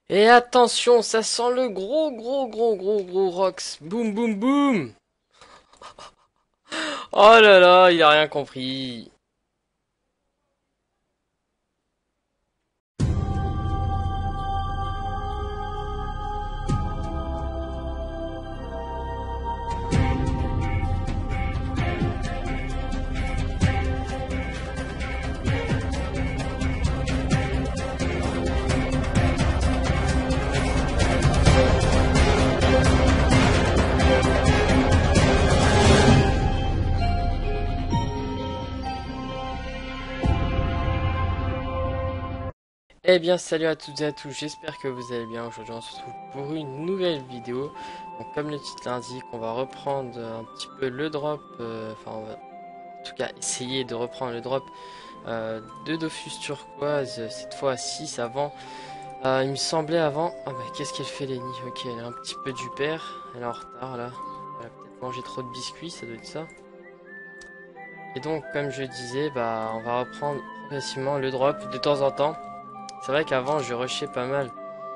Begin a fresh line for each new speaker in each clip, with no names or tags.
Et attention, ça sent le gros Rox. Boum boum boum. Oh là là, il a rien compris. Eh bien, salut à toutes et à tous, j'espère que vous allez bien. Aujourd'hui, on se retrouve pour une nouvelle vidéo. Donc, comme le titre l'indique, on va reprendre un petit peu le drop. Enfin, on va en tout cas essayer de reprendre le drop de Dofus Turquoise. Cette fois à 6 avant. Il me semblait avant. Ah, bah, qu'est-ce qu'elle fait, Lenny? Ok, elle est un petit peu du père. Elle est en retard là. Elle a peut-être mangé trop de biscuits, ça doit être ça. Et donc, comme je disais, bah, on va reprendre progressivement le drop de temps en temps. C'est vrai qu'avant, je rushais pas mal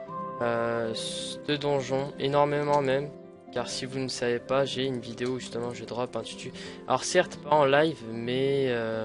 de donjons, énormément même. Car si vous ne savez pas, j'ai une vidéo où justement je drop un tutu. Alors certes, pas en live, mais...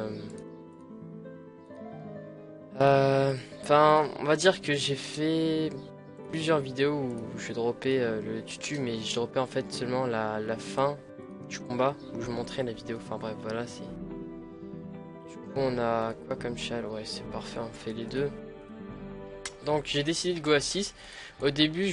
Enfin, on va dire que j'ai fait plusieurs vidéos où je dropais le tutu, mais je dropais en fait seulement la fin du combat, où je montrais la vidéo. Enfin bref, voilà, c'est... Du coup, on a quoi comme châle? Ouais, c'est parfait, on fait les deux. Donc j'ai décidé de go à 6. Au début,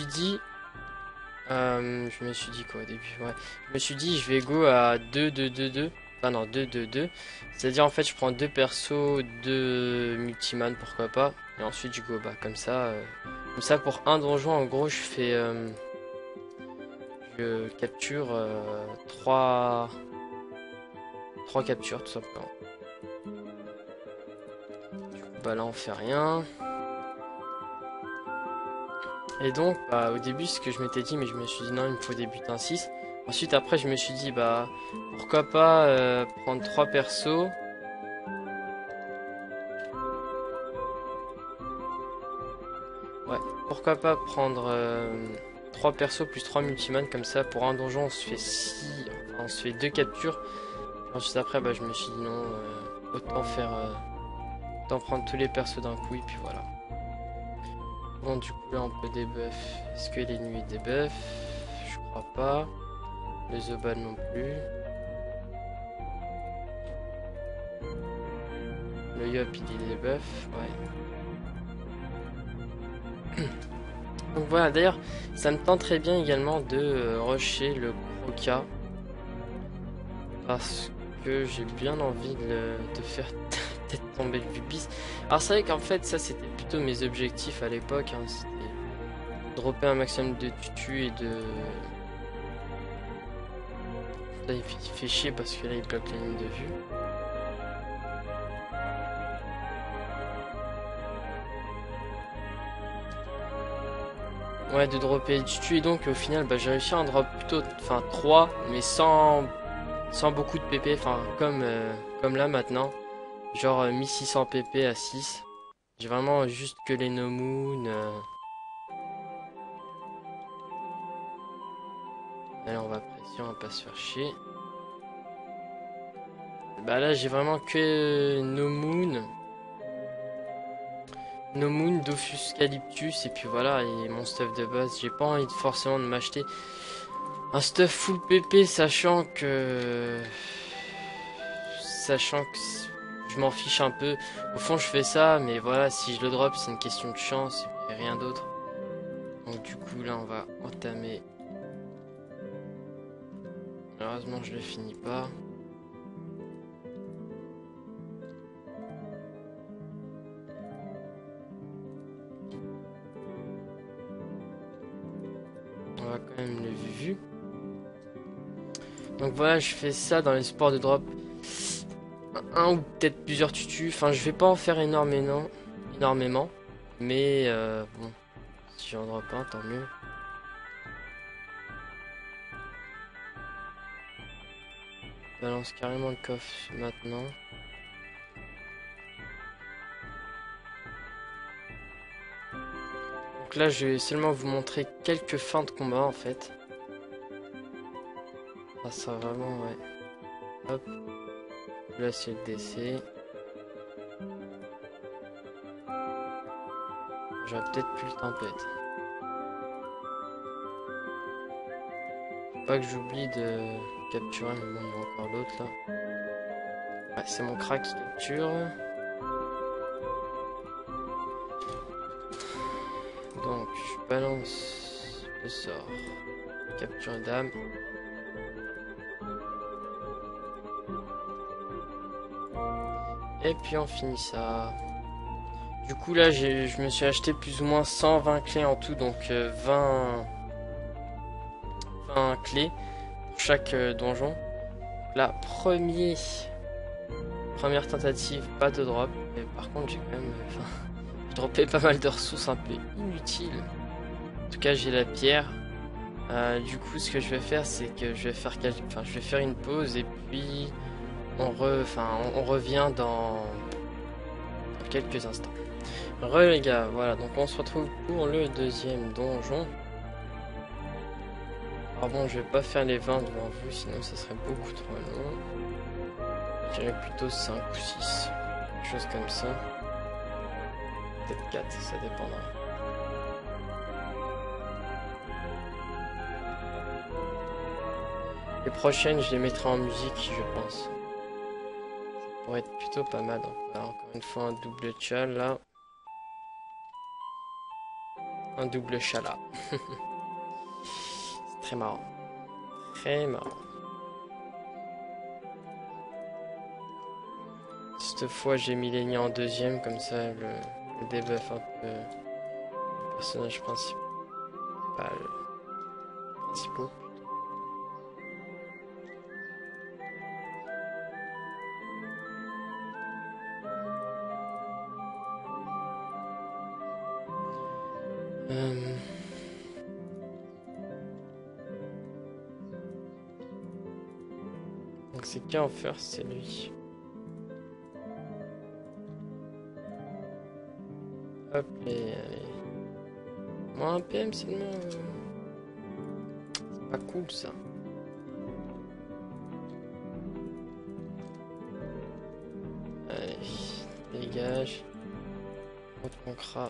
je me suis dit quoi au début? Ouais. Je me suis dit je vais go à 2-2-2-2. Enfin non, 2-2-2. C'est-à-dire en fait je prends deux persos, deux multiman, pourquoi pas. Et ensuite je go bah comme ça pour un donjon en gros je capture 3 captures tout simplement. Bah là on fait rien. Et donc, bah, au début, ce que je m'étais dit, mais je me suis dit non, il me faut des butins 6. Ensuite, après, je me suis dit, bah, pourquoi pas prendre 3 persos. Ouais, pourquoi pas prendre 3 persos plus 3 multiman, comme ça, pour un donjon, on se fait 6, enfin, on se fait 2 captures. Ensuite, après, bah, je me suis dit non, autant prendre tous les persos d'un coup, et puis voilà. Bon, du coup, là, on peut debuff. Est-ce que les nuits debuff? Je crois pas. Les Zobal non plus. Le Yop il est buff, ouais. Donc voilà, d'ailleurs, ça me tenterait bien également de rusher le Croca. Parce que j'ai bien envie de faire peut-être tomber le Vupis. Alors c'est vrai qu'en fait, ça c'était plutôt mes objectifs à l'époque. Hein, c'était dropper un maximum de tutu et de... Là il fait chier parce que là il bloque la ligne de vue. Ouais, de dropper le tutu et donc au final bah, j'ai réussi à en drop plutôt enfin 3 mais sans beaucoup de PP, enfin comme là maintenant. Genre 1600 pp à 6. J'ai vraiment juste que les no moon. Allez, on va pression, on va pas se faire chier. Bah là, j'ai vraiment que no moon. No moon, Dofus Calyptus, et puis voilà, et mon stuff de base. J'ai pas envie forcément de m'acheter un stuff full pp, sachant que je m'en fiche un peu. Au fond, je fais ça, mais voilà, si je le drop, c'est une question de chance et rien d'autre. Donc du coup, là, on va entamer. Malheureusement, je le finis pas. On va quand même le vu. Donc voilà, je fais ça dans l'espoir de drop un ou peut-être plusieurs tutus. Enfin, je vais pas en faire énormément. Mais bon, si j'en drop un, tant mieux. Je balance carrément le coffre maintenant. Donc Donc là, je vais seulement vous montrer quelques fins de combat en fait. Ah, ça vraiment, ouais. Hop. Là, c'est le décès. J'aurais peut-être pu le tempête. Faut pas que j'oublie de capturer, mais bon, il y a encore l'autre là. Ouais, c'est mon crack qui capture. Donc, je balance le sort. Capture d'âme. Et puis on finit ça. Du coup là je me suis acheté plus ou moins 120 clés en tout, donc 20 clés pour chaque donjon. La première tentative, pas de drop. Et par contre j'ai quand même j'ai droppé pas mal de ressources un peu inutiles. En tout cas j'ai la pierre. Du coup ce que je vais faire c'est que je vais faire une pause et puis on revient dans quelques instants. Les gars, voilà, donc on se retrouve pour le deuxième donjon. Alors bon, je vais pas faire les 20 devant vous, sinon ça serait beaucoup trop long. Je dirais plutôt 5 ou 6, quelque chose comme ça. Peut-être 4, ça dépendra. Les prochaines, je les mettrai en musique, je pense. Ça pourrait être plutôt pas mal. Donc, voilà, encore une fois, un double chal là. Un double chala. C'est très marrant. Très marrant. Cette fois, j'ai mis les nids en deuxième, comme ça le debuff un peu le personnage principal. Principaux. Donc c'est qui en first, c'est lui. Hop, allez. Moi un PM seulement. C'est pas cool ça. Allez, dégage. On concra.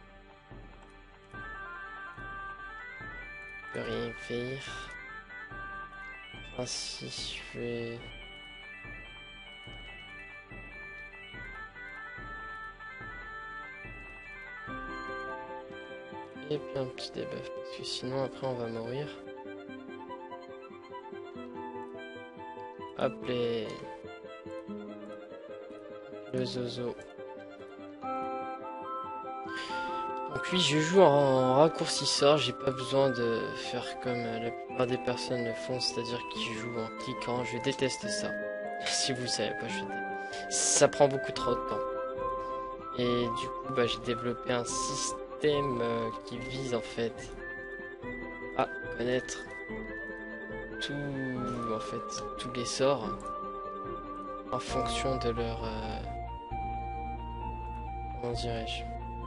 Je peux rien faire. Enfin si je vais. Et puis un petit debuff, parce que sinon après on va mourir. Hop le zozo. Donc oui, je joue en raccourcisseur, j'ai pas besoin de faire comme la plupart des personnes le font, c'est-à-dire qu'ils jouent en cliquant. Je déteste ça. Si vous le savez pas, ça prend beaucoup trop de temps. Et du coup, bah, j'ai développé un système qui vise en fait à connaître tous les sorts en fonction de leur comment dirais-je.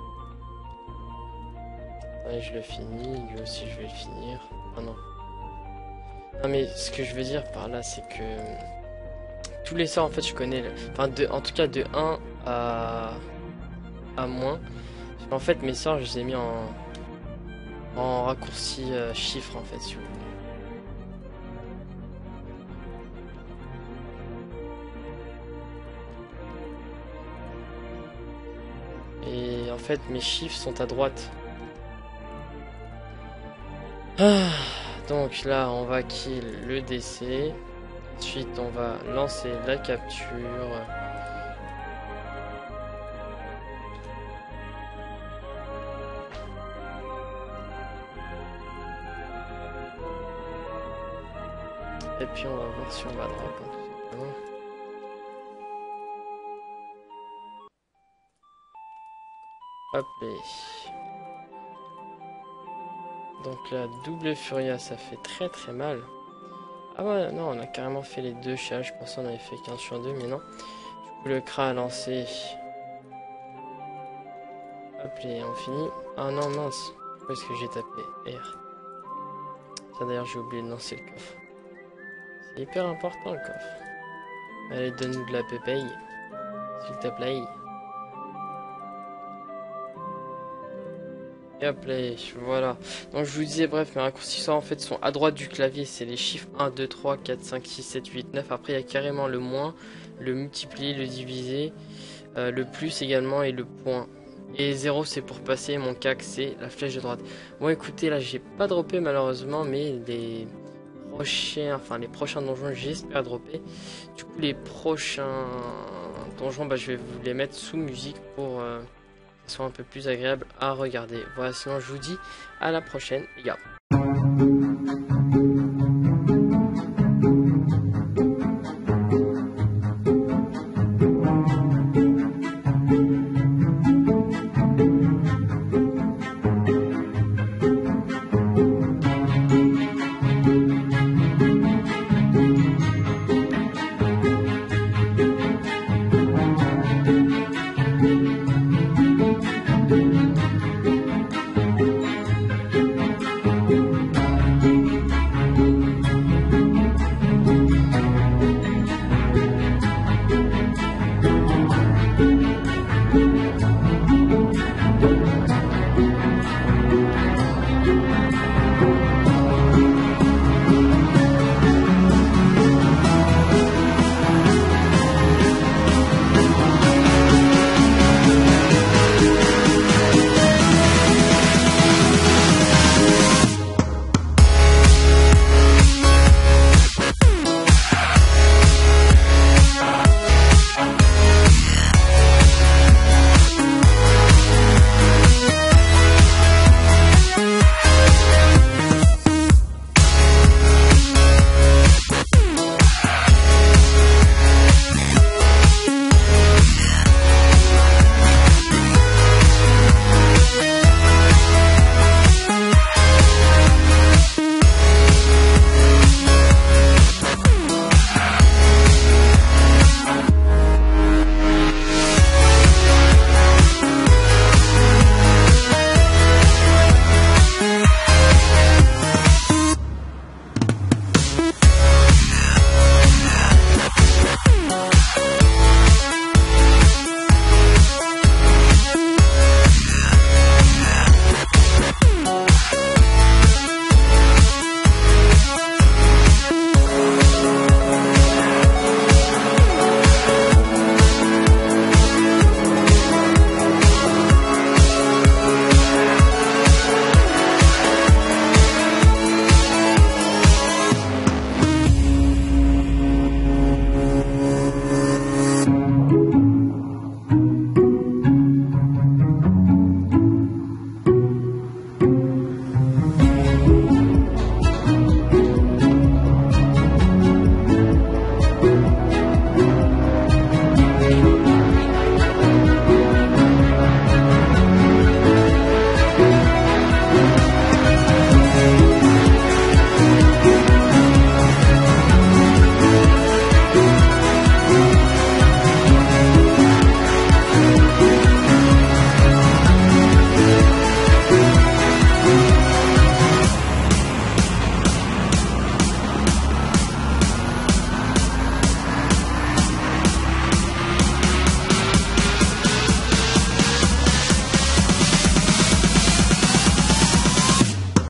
Allez, je le finis, lui aussi je vais le finir. Ah non. Non mais ce que je veux dire par là c'est que tous les sorts en fait je connais en tout cas de 1 à moins. En fait mes sorts je les ai mis en raccourci chiffre en fait si vous voulez. Et en fait mes chiffres sont à droite. Donc là on va kill le décès. Ensuite on va lancer la capture. Et puis on va voir si on va drop tout simplement. Hop les. Donc la double furia ça fait très mal. Ah ouais non on a carrément fait les deux chats, je pensais qu'on avait fait 15 sur 2 mais non. Du coup le cra a lancé. Hop les on finit. Ah non mince. Où est-ce que j'ai tapé R? Tiens, d'ailleurs, j'ai oublié de lancer le coffre. C'est hyper important le coffre. Allez, donne-nous de la pépaye. S'il te plaît. Et hop là, voilà. Donc je vous disais, bref, mes raccourcisseurs en fait sont à droite du clavier. C'est les chiffres 1, 2, 3, 4, 5, 6, 7, 8, 9. Après, il y a carrément le moins, le multiplier, le diviser, le plus également et le point. Et 0 c'est pour passer, mon CAC c'est la flèche de droite. Bon écoutez, là j'ai pas droppé malheureusement, mais les prochains donjons j'espère dropper. Du coup les prochains donjons, bah, je vais vous les mettre sous musique pour que ce soit un peu plus agréable à regarder. Voilà, sinon je vous dis à la prochaine les gars.